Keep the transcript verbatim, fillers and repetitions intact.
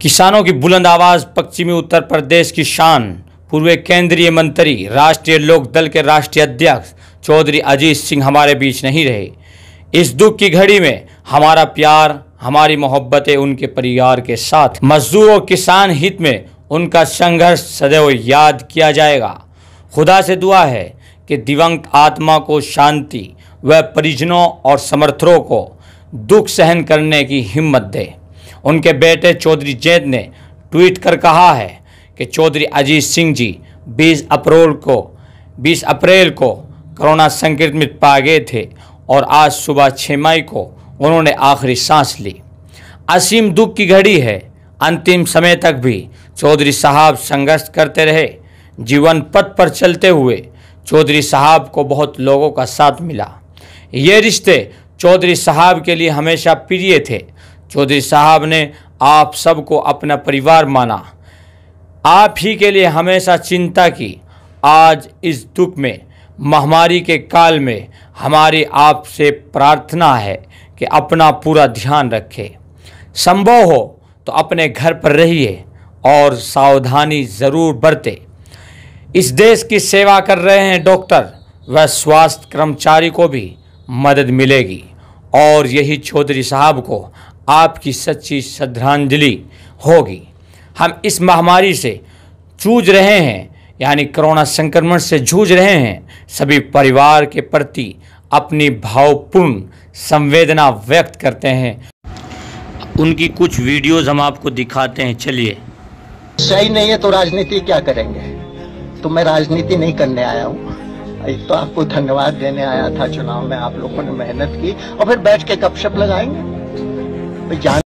किसानों की बुलंद आवाज़ पश्चिमी उत्तर प्रदेश की शान पूर्व केंद्रीय मंत्री राष्ट्रीय लोक दल के राष्ट्रीय अध्यक्ष चौधरी अजीत सिंह हमारे बीच नहीं रहे। इस दुख की घड़ी में हमारा प्यार, हमारी मोहब्बतें उनके परिवार के साथ। मजदूर और किसान हित में उनका संघर्ष सदैव याद किया जाएगा। खुदा से दुआ है कि दिवंगत आत्मा को शांति व परिजनों और समर्थकों को दुख सहन करने की हिम्मत दे। उनके बेटे चौधरी जैद ने ट्वीट कर कहा है कि चौधरी अजीत सिंह जी बीस अप्रैल को बीस अप्रैल को कोरोना संक्रमित पाए गए थे और आज सुबह छह मई को उन्होंने आखिरी सांस ली। असीम दुख की घड़ी है। अंतिम समय तक भी चौधरी साहब संघर्ष करते रहे। जीवन पथ पर चलते हुए चौधरी साहब को बहुत लोगों का साथ मिला। ये रिश्ते चौधरी साहब के लिए हमेशा प्रिय थे। चौधरी साहब ने आप सबको अपना परिवार माना, आप ही के लिए हमेशा चिंता की। आज इस दुख में महामारी के काल में हमारी आपसे प्रार्थना है कि अपना पूरा ध्यान रखें। संभव हो तो अपने घर पर रहिए और सावधानी ज़रूर बरतें। इस देश की सेवा कर रहे हैं डॉक्टर व स्वास्थ्य कर्मचारी को भी मदद मिलेगी और यही चौधरी साहब को आपकी सच्ची श्रद्धांजलि होगी। हम इस महामारी से जूझ रहे हैं, यानी कोरोना संक्रमण से जूझ रहे हैं। सभी परिवार के प्रति अपनी भावपूर्ण संवेदना व्यक्त करते हैं। उनकी कुछ वीडियोस हम आपको दिखाते हैं, चलिए। सही नहीं है तो राजनीति क्या करेंगे? तो मैं राजनीति नहीं करने आया हूँ। एक तो आपको धन्यवाद देने आया था। चुनाव में आप लोगों ने मेहनत की और फिर बैठ के गपशप लगाएंगे। जान